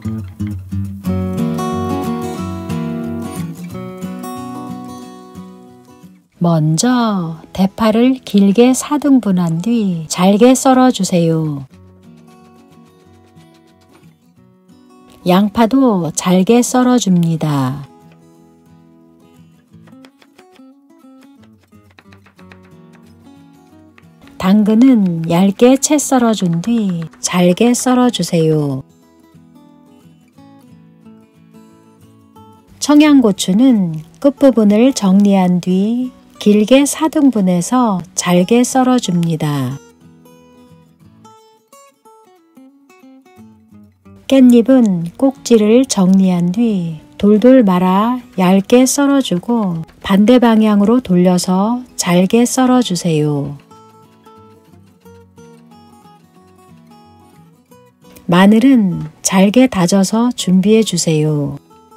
먼저 대파를 길게 4등분한 뒤 잘게 썰어주세요. 양파도 잘게 썰어줍니다. 당근은 얇게 채 썰어준 뒤 잘게 썰어주세요. 청양고추는 끝부분을 정리한 뒤 길게 4등분해서 잘게 썰어줍니다. 깻잎은 꼭지를 정리한 뒤 돌돌 말아 얇게 썰어주고 반대 방향으로 돌려서 잘게 썰어주세요. 마늘은 잘게 다져서 준비해 주세요.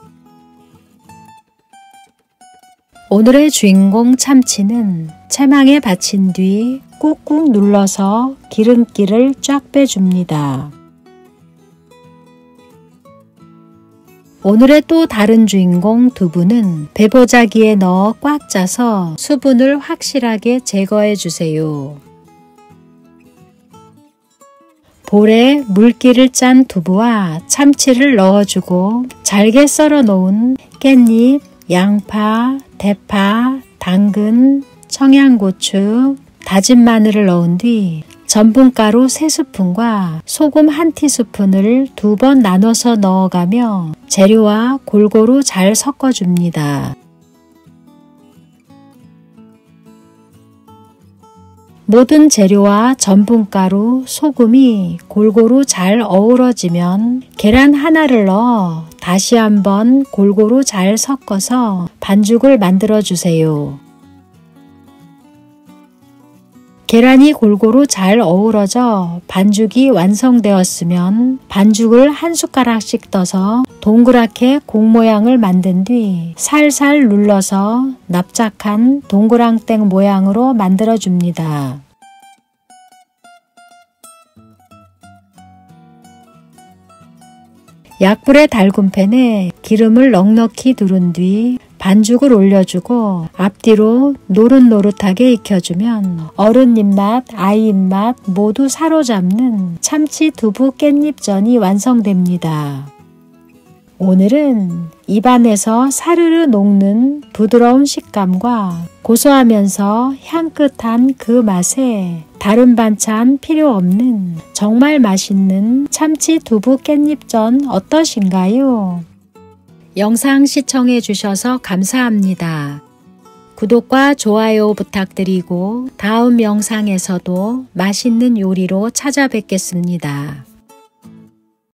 오늘의 주인공 참치는 채망에 받친 뒤 꾹꾹 눌러서 기름기를 쫙 빼줍니다. 오늘의 또 다른 주인공 두부는 배보자기에 넣어 꽉 짜서 수분을 확실하게 제거해 주세요. 볼에 물기를 짠 두부와 참치를 넣어주고 잘게 썰어 놓은 깻잎, 양파, 대파, 당근, 청양고추, 다진 마늘을 넣은 뒤 전분가루 3스푼과 소금 1티스푼을 2번 나눠서 넣어가며 재료와 골고루 잘 섞어줍니다. 모든 재료와 전분가루, 소금이 골고루 잘 어우러지면 계란 하나를 넣어 다시 한번 골고루 잘 섞어서 반죽을 만들어 주세요. 계란이 골고루 잘 어우러져 반죽이 완성되었으면 반죽을 한 숟가락씩 떠서 동그랗게 공 모양을 만든 뒤 살살 눌러서 납작한 동그랑땡 모양으로 만들어 줍니다. 약불의 달군 팬에 기름을 넉넉히 두른 뒤 반죽을 올려주고 앞뒤로 노릇노릇하게 익혀주면 어른 입맛, 아이 입맛 모두 사로잡는 참치 두부 깻잎전이 완성됩니다. 오늘은 입안에서 사르르 녹는 부드러운 식감과 고소하면서 향긋한 그 맛에 다른 반찬 필요 없는 정말 맛있는 참치 두부 깻잎전 어떠신가요? 영상 시청해 주셔서 감사합니다. 구독과 좋아요 부탁드리고 다음 영상에서도 맛있는 요리로 찾아뵙겠습니다.